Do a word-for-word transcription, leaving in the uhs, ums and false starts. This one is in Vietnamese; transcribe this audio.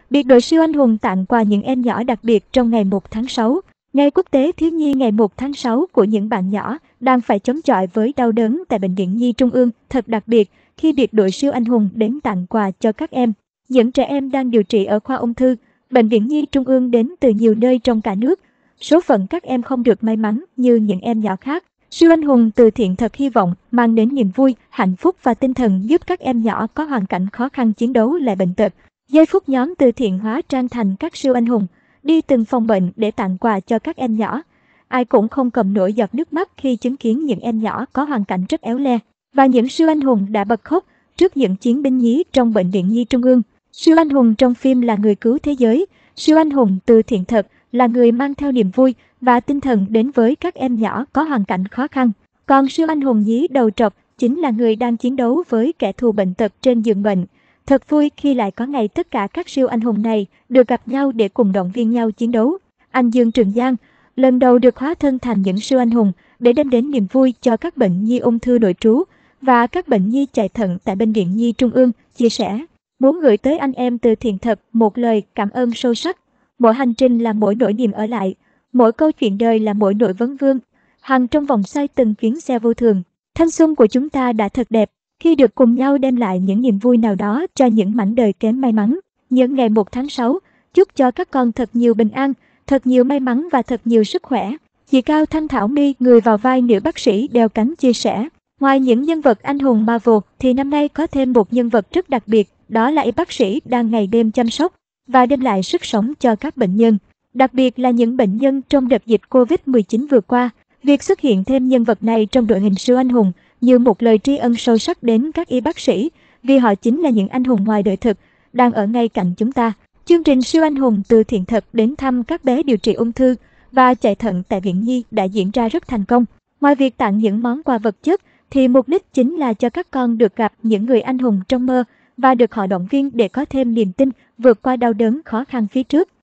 Biệt đội siêu anh hùng tặng quà những em nhỏ đặc biệt trong ngày một tháng sáu. Ngày quốc tế thiếu nhi ngày một tháng sáu của những bạn nhỏ đang phải chống chọi với đau đớn tại Bệnh viện Nhi Trung ương thật đặc biệt khi biệt đội siêu anh hùng đến tặng quà cho các em. Những trẻ em đang điều trị ở khoa ung thư, Bệnh viện Nhi Trung ương đến từ nhiều nơi trong cả nước. Số phận các em không được may mắn như những em nhỏ khác. Siêu anh hùng từ thiện thật hy vọng mang đến niềm vui, hạnh phúc và tinh thần giúp các em nhỏ có hoàn cảnh khó khăn chiến đấu lại bệnh tật. Giây phút nhóm từ thiện hóa trang thành các siêu anh hùng, đi từng phòng bệnh để tặng quà cho các em nhỏ. Ai cũng không cầm nổi giọt nước mắt khi chứng kiến những em nhỏ có hoàn cảnh rất éo le. Và những siêu anh hùng đã bật khóc trước những chiến binh nhí trong Bệnh viện Nhi Trung ương. Siêu anh hùng trong phim là người cứu thế giới. Siêu anh hùng từ thiện thật là người mang theo niềm vui và tinh thần đến với các em nhỏ có hoàn cảnh khó khăn. Còn siêu anh hùng nhí đầu trọc chính là người đang chiến đấu với kẻ thù bệnh tật trên giường bệnh. Thật vui khi lại có ngày tất cả các siêu anh hùng này được gặp nhau để cùng động viên nhau chiến đấu. Anh Dương Trường Giang lần đầu được hóa thân thành những siêu anh hùng để đem đến niềm vui cho các bệnh nhi ung thư nội trú và các bệnh nhi chạy thận tại Bệnh viện Nhi Trung ương, chia sẻ: muốn gửi tới anh em từ thiện thật một lời cảm ơn sâu sắc. Mỗi hành trình là mỗi nỗi niềm ở lại, mỗi câu chuyện đời là mỗi nỗi vấn vương. Hằng trong vòng xoay từng chuyến xe vô thường, thanh xuân của chúng ta đã thật đẹp khi được cùng nhau đem lại những niềm vui nào đó cho những mảnh đời kém may mắn. Nhân ngày một tháng sáu, chúc cho các con thật nhiều bình an, thật nhiều may mắn và thật nhiều sức khỏe. Chị Cao Thanh Thảo My, người vào vai nữ bác sĩ đeo cánh, chia sẻ: ngoài những nhân vật anh hùng Marvel thì năm nay có thêm một nhân vật rất đặc biệt, đó là y bác sĩ đang ngày đêm chăm sóc và đem lại sức sống cho các bệnh nhân, đặc biệt là những bệnh nhân trong đợt dịch Covid mười chín vừa qua. Việc xuất hiện thêm nhân vật này trong đội hình siêu anh hùng như một lời tri ân sâu sắc đến các y bác sĩ, vì họ chính là những anh hùng ngoài đời thực, đang ở ngay cạnh chúng ta. Chương trình siêu anh hùng từ thiện thật đến thăm các bé điều trị ung thư và chạy thận tại Viện Nhi đã diễn ra rất thành công. Ngoài việc tặng những món quà vật chất, thì mục đích chính là cho các con được gặp những người anh hùng trong mơ và được họ động viên để có thêm niềm tin vượt qua đau đớn khó khăn phía trước.